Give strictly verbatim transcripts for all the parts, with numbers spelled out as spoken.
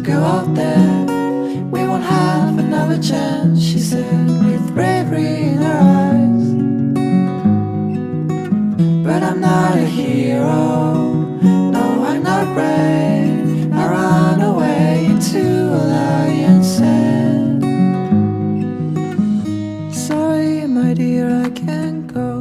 go out there. We won't have another chance, she said, with bravery in her eyes. But I'm not a hero, no, I'm not brave. I run away into a lion's sand. Sorry, my dear, I can't go.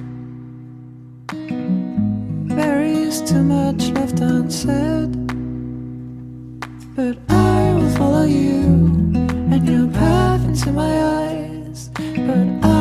There is too much left unsaid. But I will follow you and your path into my eyes. But I